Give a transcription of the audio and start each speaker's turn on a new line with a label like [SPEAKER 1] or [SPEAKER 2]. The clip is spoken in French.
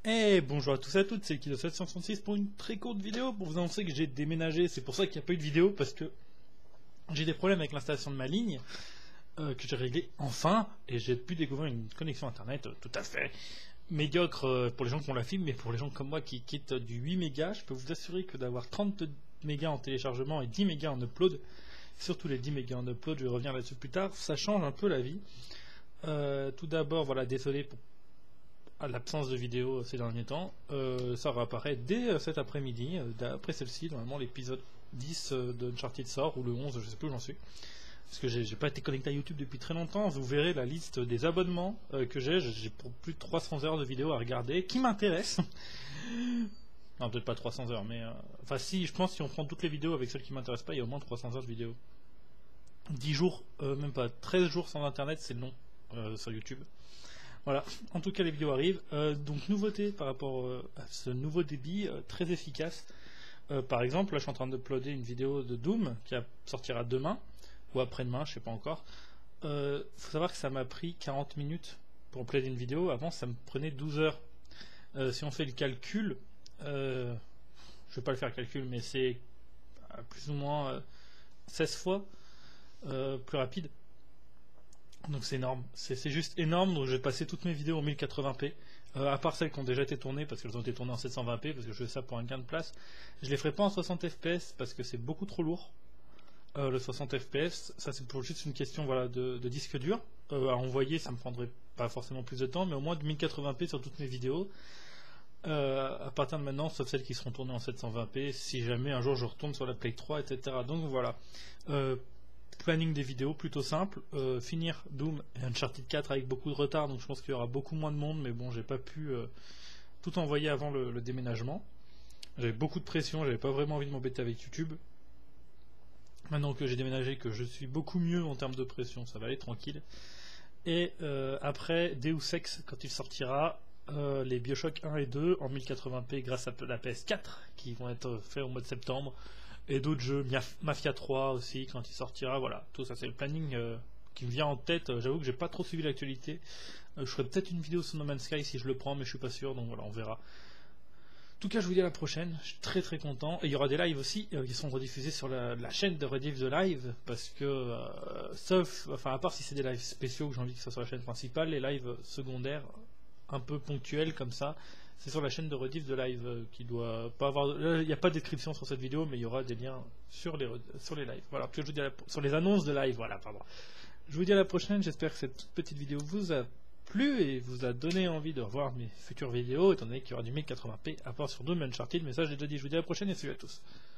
[SPEAKER 1] Et bonjour à tous et à toutes, c'est Kido766 pour une très courte vidéo pour vous annoncer que j'ai déménagé. C'est pour ça qu'il n'y a pas eu de vidéo, parce que j'ai des problèmes avec l'installation de ma ligne que j'ai réglé enfin, et j'ai pu découvrir une connexion internet tout à fait médiocre pour les gens qui ont la fibre, mais pour les gens comme moi qui quittent du 8 mégas, je peux vous assurer que d'avoir 30 mégas en téléchargement et 10 mégas en upload, surtout les 10 mégas en upload, je vais revenir là-dessus plus tard, ça change un peu la vie. Tout d'abord, voilà, désolé pour l'absence de vidéo ces derniers temps. Ça réapparaît dès cet après-midi, après celle-ci, normalement l'épisode 10 de Uncharted sort, ou le 11, je sais plus où j'en suis. Parce que j'ai pas été connecté à YouTube depuis très longtemps. Vous verrez la liste des abonnements que j'ai pour plus de 300 heures de vidéos à regarder, qui m'intéressent. Non, peut-être pas 300 heures, mais... Enfin si, je pense que si on prend toutes les vidéos avec celles qui m'intéressent pas, il y a au moins 300 heures de vidéos. 10 jours, même pas, 13 jours sans internet, c'est long sur YouTube. Voilà, en tout cas les vidéos arrivent. Donc nouveauté par rapport à ce nouveau débit très efficace. Par exemple, là je suis en train d'uploader une vidéo de Doom qui sortira demain ou après-demain, je sais pas encore. Faut savoir que ça m'a pris 40 minutes pour uploader une vidéo. Avant ça me prenait 12 heures. Si on fait le calcul, je vais pas le faire le calcul, mais c'est plus ou moins 16 fois plus rapide. Donc c'est énorme, c'est juste énorme. Donc je vais passer toutes mes vidéos en 1080p, à part celles qui ont déjà été tournées, parce qu'elles ont été tournées en 720p, parce que je fais ça pour un gain de place. Je les ferai pas en 60 fps, parce que c'est beaucoup trop lourd, le 60 fps. Ça c'est pour juste une question, voilà, de disque dur. À envoyer, ça me prendrait pas forcément plus de temps, mais au moins de 1080p sur toutes mes vidéos. À partir de maintenant, sauf celles qui seront tournées en 720p, si jamais un jour je retourne sur la Play 3, etc. Donc voilà. Planning des vidéos plutôt simple, finir Doom et Uncharted 4 avec beaucoup de retard, donc je pense qu'il y aura beaucoup moins de monde, mais bon, j'ai pas pu tout envoyer avant le déménagement. J'avais beaucoup de pression, j'avais pas vraiment envie de m'embêter avec YouTube. Maintenant que j'ai déménagé, que je suis beaucoup mieux en termes de pression, ça va aller tranquille. Et après Deus Ex, quand il sortira, les Bioshock 1 et 2 en 1080p grâce à la PS4 qui vont être faits au mois de septembre. Et d'autres jeux, Mafia 3 aussi quand il sortira, voilà, tout ça c'est le planning qui me vient en tête. J'avoue que j'ai pas trop suivi l'actualité. Je ferai peut-être une vidéo sur No Man's Sky si je le prends, mais je suis pas sûr, donc voilà, on verra. En tout cas, je vous dis à la prochaine, je suis très très content. Et il y aura des lives aussi qui seront rediffusés sur la chaîne de Rediff the Live, parce que, à part si c'est des lives spéciaux que j'ai envie que ce soit sur la chaîne principale, les lives secondaires, un peu ponctuels comme ça, c'est sur la chaîne de Rediff the Live qui doit pas avoir. Il n'y a pas de description sur cette vidéo, mais il y aura des liens sur les lives. Voilà, je vous dis sur les annonces de live. Voilà, pardon. Je vous dis à la prochaine. J'espère que cette petite vidéo vous a plu et vous a donné envie de revoir mes futures vidéos, étant donné qu'il y aura du 1080p à part sur Doom et Uncharted. Mais ça, j'ai déjà dit. Je vous dis à la prochaine et salut à tous.